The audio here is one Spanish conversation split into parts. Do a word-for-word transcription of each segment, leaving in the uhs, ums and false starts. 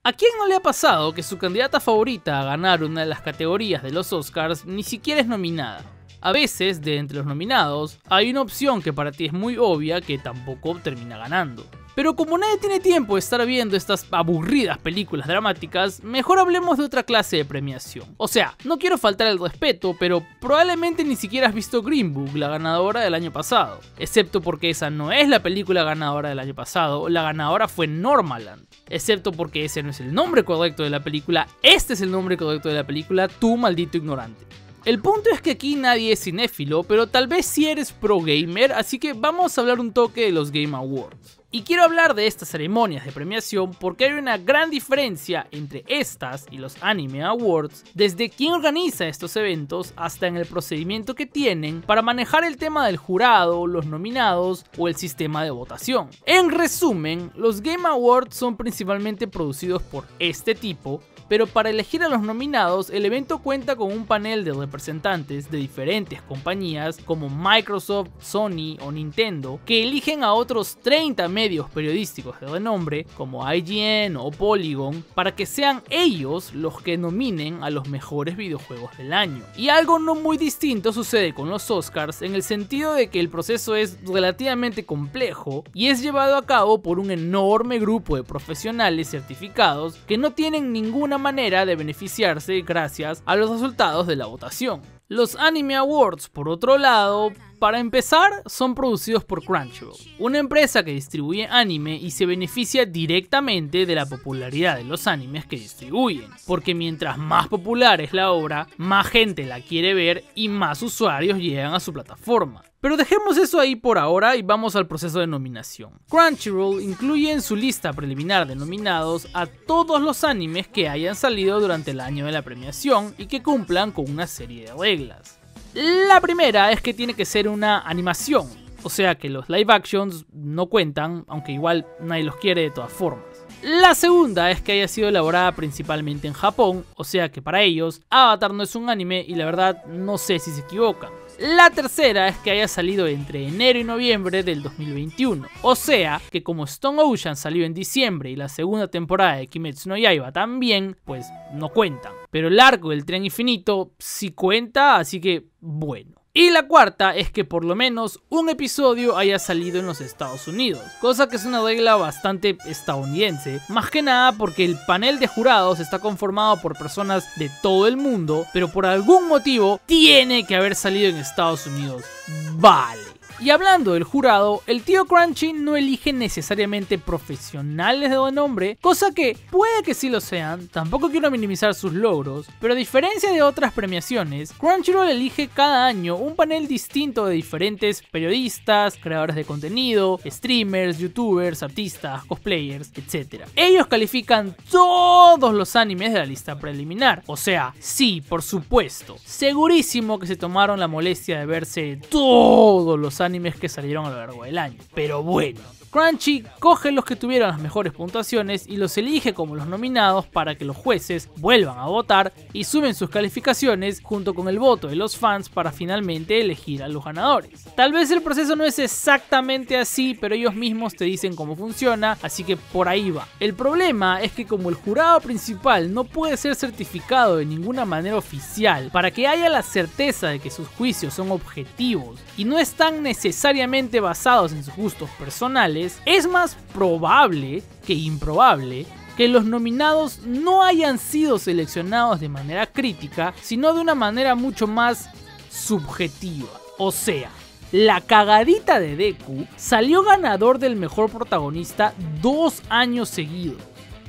¿A quién no le ha pasado que su candidata favorita a ganar una de las categorías de los Oscars ni siquiera es nominada? A veces, de entre los nominados, hay una opción que para ti es muy obvia que tampoco termina ganando. Pero como nadie tiene tiempo de estar viendo estas aburridas películas dramáticas, mejor hablemos de otra clase de premiación. O sea, no quiero faltar el respeto, pero probablemente ni siquiera has visto Green Book, la ganadora del año pasado. Excepto porque esa no es la película ganadora del año pasado, la ganadora fue Nomadland. Excepto porque ese no es el nombre correcto de la película, este es el nombre correcto de la película, tú maldito ignorante. El punto es que aquí nadie es cinéfilo, pero tal vez sí eres pro gamer, así que vamos a hablar un toque de los Game Awards. Y quiero hablar de estas ceremonias de premiación porque hay una gran diferencia entre estas y los Anime Awards, desde quién organiza estos eventos hasta en el procedimiento que tienen para manejar el tema del jurado, los nominados o el sistema de votación. En resumen, los Game Awards son principalmente producidos por este tipo, pero para elegir a los nominados, el evento cuenta con un panel de representantes de diferentes compañías como Microsoft, Sony o Nintendo, que eligen a otros treinta medios periodísticos de renombre como I G N o Polygon para que sean ellos los que nominen a los mejores videojuegos del año. Y algo no muy distinto sucede con los Oscars en el sentido de que el proceso es relativamente complejo y es llevado a cabo por un enorme grupo de profesionales certificados que no tienen ninguna manera de beneficiarse gracias a los resultados de la votación. Los Anime Awards, por otro lado, para empezar, son producidos por Crunchyroll, una empresa que distribuye anime y se beneficia directamente de la popularidad de los animes que distribuyen, porque mientras más popular es la obra, más gente la quiere ver y más usuarios llegan a su plataforma. Pero dejemos eso ahí por ahora y vamos al proceso de nominación. Crunchyroll incluye en su lista preliminar de nominados a todos los animes que hayan salido durante el año de la premiación y que cumplan con una serie de reglas. La primera es que tiene que ser una animación, o sea que los live actions no cuentan, aunque igual nadie los quiere de todas formas. La segunda es que haya sido elaborada principalmente en Japón, o sea que para ellos Avatar no es un anime y la verdad no sé si se equivocan. La tercera es que haya salido entre enero y noviembre del dos mil veintiuno, o sea que como Stone Ocean salió en diciembre y la segunda temporada de Kimetsu no Yaiba también, pues no cuentan. Pero el arco del tren infinito sí cuenta, así que bueno. Y la cuarta es que por lo menos un episodio haya salido en los Estados Unidos, cosa que es una regla bastante estadounidense, más que nada porque el panel de jurados está conformado por personas de todo el mundo, pero por algún motivo tiene que haber salido en Estados Unidos. Vale. Y hablando del jurado, el tío Crunchy no elige necesariamente profesionales de renombre, cosa que puede que sí lo sean, tampoco quiero minimizar sus logros, pero a diferencia de otras premiaciones, Crunchyroll elige cada año un panel distinto de diferentes periodistas, creadores de contenido, streamers, youtubers, artistas, cosplayers, etcétera. Ellos califican todos los animes de la lista preliminar, o sea, sí, por supuesto, segurísimo que se tomaron la molestia de verse todos los animes animes que salieron a lo largo del año. Pero bueno, Crunchy coge los que tuvieron las mejores puntuaciones y los elige como los nominados para que los jueces vuelvan a votar y suben sus calificaciones junto con el voto de los fans para finalmente elegir a los ganadores. Tal vez el proceso no es exactamente así, pero ellos mismos te dicen cómo funciona, así que por ahí va. El problema es que como el jurado principal no puede ser certificado de ninguna manera oficial para que haya la certeza de que sus juicios son objetivos y no están necesariamente basados en sus gustos personales, es más probable que improbable que los nominados no hayan sido seleccionados de manera crítica, sino de una manera mucho más subjetiva. O sea, la cagadita de Deku salió ganador del mejor protagonista dos años seguidos.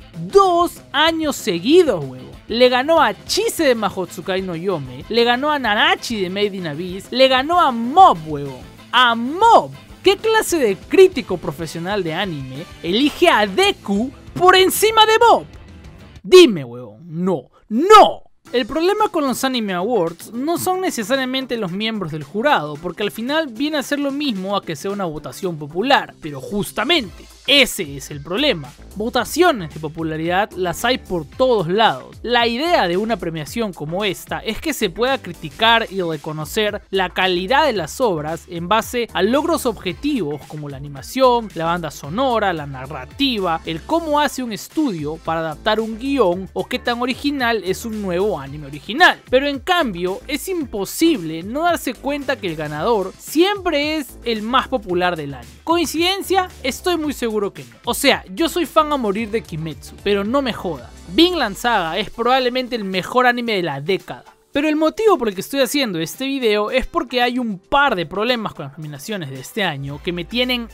Dos años seguidos, huevo. Le ganó a Chise de Mahotsukai no Yome, le ganó a Nanachi de Made in Abyss, le ganó a Mob, huevo. A Mob. ¿Qué clase de crítico profesional de anime elige a Deku por encima de Bob? Dime, huevón. No, no. El problema con los Anime Awards no son necesariamente los miembros del jurado, porque al final viene a ser lo mismo a que sea una votación popular, pero justamente, Ese es el problema. Votaciones de popularidad las hay por todos lados. La idea de una premiación como esta es que se pueda criticar y reconocer la calidad de las obras en base a logros objetivos como la animación, la banda sonora, la narrativa, el cómo hace un estudio para adaptar un guión o qué tan original es un nuevo anime original. Pero en cambio es imposible no darse cuenta que el ganador siempre es el más popular del año. ¿Coincidencia? Estoy muy seguro que no. O sea, yo soy fan a morir de Kimetsu, pero no me jodas. Vinland Saga es probablemente el mejor anime de la década. Pero el motivo por el que estoy haciendo este video es porque hay un par de problemas con las nominaciones de este año que me tienen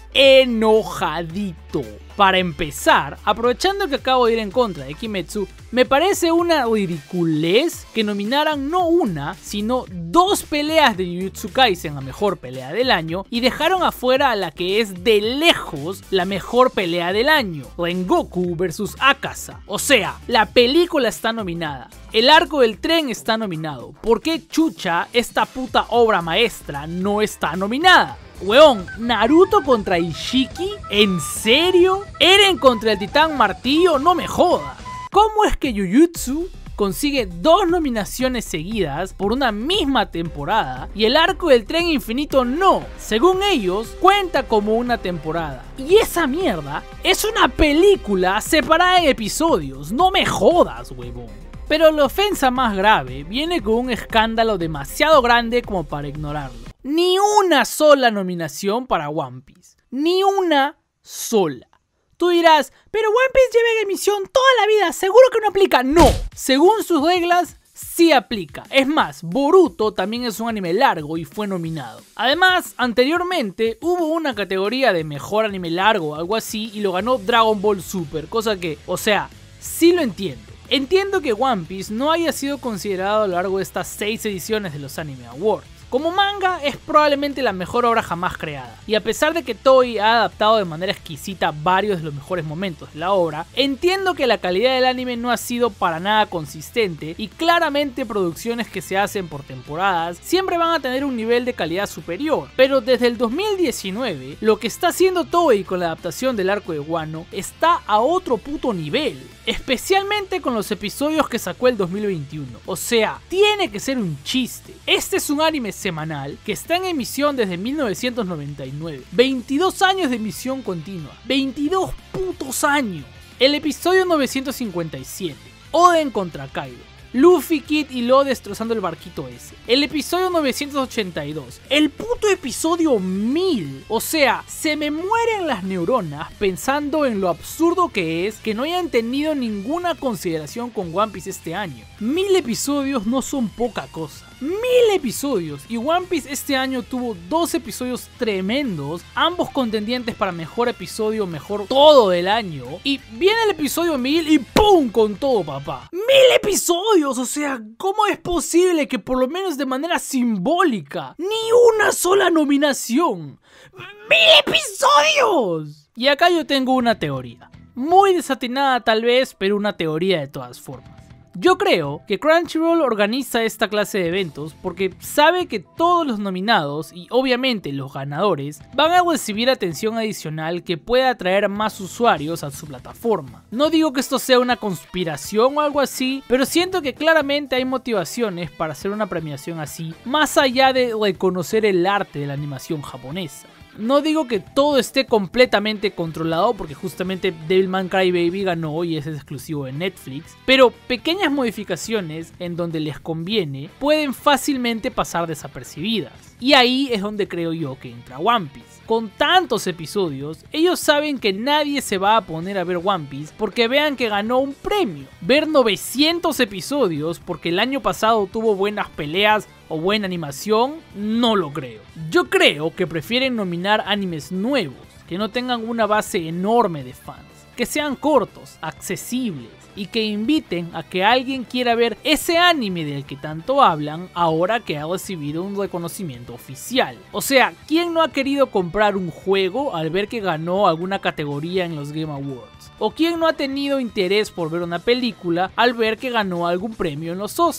enojadito. Para empezar, aprovechando que acabo de ir en contra de Kimetsu, me parece una ridiculez que nominaran no una, sino dos peleas de Jujutsu Kaisen a mejor pelea del año y dejaron afuera a la que es de lejos la mejor pelea del año, Rengoku versus Akaza. O sea, la película está nominada, el arco del tren está nominado, ¿por qué chucha esta puta obra maestra no está nominada? Weón, Naruto contra Ishiki, ¿en serio? Eren contra el titán martillo, no me joda. ¿Cómo es que Jujutsu consigue dos nominaciones seguidas por una misma temporada y el arco del tren infinito no? Según ellos, cuenta como una temporada. Y esa mierda es una película separada en episodios, no me jodas, huevón. Pero la ofensa más grave viene con un escándalo demasiado grande como para ignorarlo. Ni una sola nominación para One Piece. Ni una sola. Tú dirás, pero One Piece lleva en emisión toda la vida, seguro que no aplica. No, según sus reglas, sí aplica. Es más, Boruto también es un anime largo y fue nominado. Además, anteriormente hubo una categoría de mejor anime largo o algo así y lo ganó Dragon Ball Super, cosa que, o sea, sí lo entiendo. Entiendo que One Piece no haya sido considerado a lo largo de estas seis ediciones de los Anime Awards. Como manga es probablemente la mejor obra jamás creada, y a pesar de que Toei ha adaptado de manera exquisita varios de los mejores momentos de la obra, entiendo que la calidad del anime no ha sido para nada consistente y claramente producciones que se hacen por temporadas siempre van a tener un nivel de calidad superior, pero desde el dos mil diecinueve lo que está haciendo Toei con la adaptación del arco de Wano está a otro puto nivel, especialmente con los episodios que sacó el dos mil veintiuno, o sea, tiene que ser un chiste. Este es un anime semanal que está en emisión desde mil novecientos noventa y nueve, veintidós años de emisión continua, veintidós putos años. El episodio novecientos cincuenta y siete, Oden contra Kaido, Luffy, Kid y Law destrozando el barquito ese. El episodio novecientos ochenta y dos, el puto episodio mil. O sea, se me mueren las neuronas pensando en lo absurdo que es que no hayan tenido ninguna consideración con One Piece este año. Mil episodios no son poca cosa. Mil episodios, y One Piece este año tuvo dos episodios tremendos, ambos contendientes para mejor episodio, mejor todo del año, y viene el episodio mil y ¡pum! Con todo, papá. ¡Mil episodios! O sea, ¿cómo es posible que por lo menos de manera simbólica ni una sola nominación? ¡Mil episodios! Y acá yo tengo una teoría, muy desatinada tal vez, pero una teoría de todas formas. Yo creo que Crunchyroll organiza esta clase de eventos porque sabe que todos los nominados y obviamente los ganadores van a recibir atención adicional que pueda atraer más usuarios a su plataforma. No digo que esto sea una conspiración o algo así, pero siento que claramente hay motivaciones para hacer una premiación así, más allá de reconocer el arte de la animación japonesa. No digo que todo esté completamente controlado porque justamente Devilman Crybaby ganó y es exclusivo de Netflix, pero pequeñas modificaciones en donde les conviene pueden fácilmente pasar desapercibidas. Y ahí es donde creo yo que entra One Piece. Con tantos episodios, ellos saben que nadie se va a poner a ver One Piece porque vean que ganó un premio. Ver novecientos episodios porque el año pasado tuvo buenas peleas o buena animación, no lo creo. Yo creo que prefieren nominar animes nuevos, que no tengan una base enorme de fans, que sean cortos, accesibles y que inviten a que alguien quiera ver ese anime del que tanto hablan ahora que ha recibido un reconocimiento oficial. O sea, ¿quién no ha querido comprar un juego al ver que ganó alguna categoría en los Game Awards? ¿O quién no ha tenido interés por ver una película al ver que ganó algún premio en los Oscars?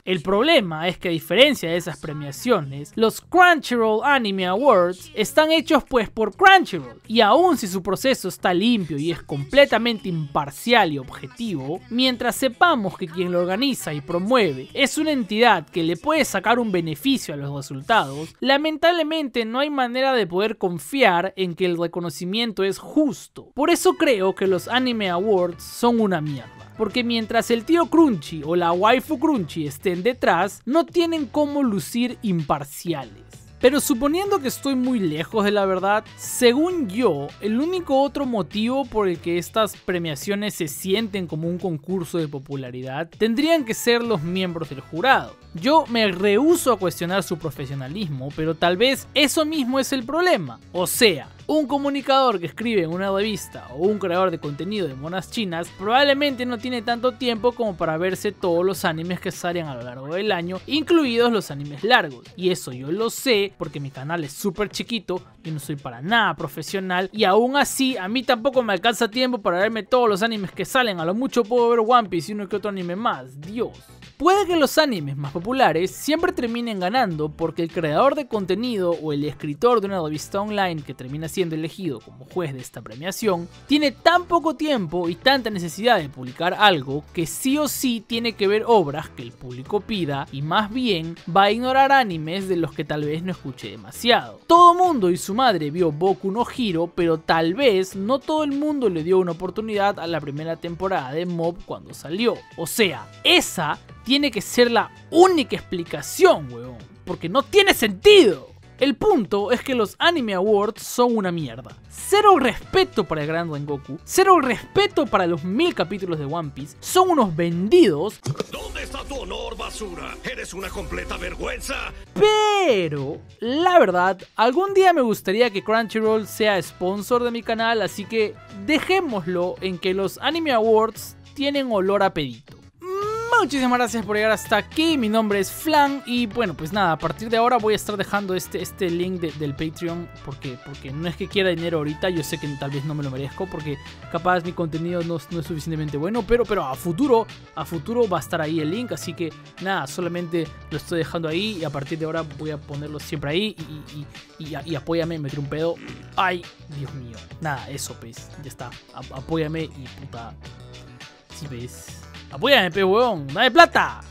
El problema es que a diferencia de esas premiaciones, los Crunchyroll Anime Awards están hechos pues por Crunchyroll, y aun si su proceso está limpio y es completamente imparcial y objetivo, mientras sepamos que quien lo organiza y promueve es una entidad que le puede sacar un beneficio a los resultados, lamentablemente no hay manera de poder confiar en que el reconocimiento es justo. Por eso creo que los Anime Awards son una mierda. Porque mientras el tío Crunchy o la waifu Crunchy estén detrás, no tienen cómo lucir imparciales. Pero suponiendo que estoy muy lejos de la verdad, según yo, el único otro motivo por el que estas premiaciones se sienten como un concurso de popularidad tendrían que ser los miembros del jurado. Yo me rehúso a cuestionar su profesionalismo, pero tal vez eso mismo es el problema. O sea, un comunicador que escribe en una revista o un creador de contenido de monas chinas probablemente no tiene tanto tiempo como para verse todos los animes que salen a lo largo del año, incluidos los animes largos. Y eso yo lo sé porque mi canal es súper chiquito, yo no soy para nada profesional y aún así a mí tampoco me alcanza tiempo para verme todos los animes que salen. A lo mucho puedo ver One Piece y uno que otro anime más, Dios. Puede que los animes más populares siempre terminen ganando porque el creador de contenido o el escritor de una revista online que termina siendo elegido como juez de esta premiación tiene tan poco tiempo y tanta necesidad de publicar algo que sí o sí tiene que ver obras que el público pida y más bien va a ignorar animes de los que tal vez no escuche demasiado. Todo mundo y su madre vio Boku no Hero, pero tal vez no todo el mundo le dio una oportunidad a la primera temporada de Mob cuando salió. O sea, esa tiene que ser la única explicación, weón, porque no tiene sentido. El punto es que los Anime Awards son una mierda. Cero respeto para el Gran Rengoku, cero respeto para los mil capítulos de One Piece, son unos vendidos. ¿Dónde está tu honor, basura? ¡Eres una completa vergüenza! Pero, la verdad, algún día me gustaría que Crunchyroll sea sponsor de mi canal, así que dejémoslo en que los Anime Awards tienen olor a pedito. Muchísimas gracias por llegar hasta aquí, mi nombre es Flan y bueno, pues nada, a partir de ahora voy a estar dejando este, este link de, del Patreon porque, porque no es que quiera dinero ahorita, yo sé que tal vez no me lo merezco porque capaz mi contenido no, no es suficientemente bueno, pero, pero a futuro, a futuro va a estar ahí el link, así que nada, solamente lo estoy dejando ahí y a partir de ahora voy a ponerlo siempre ahí y, y, y, y, y apóyame, me tiré un pedo, ay, Dios mío, nada, eso pues, ya está, a, apóyame y puta, si ves... Apóyame, pe huevón, dame plata.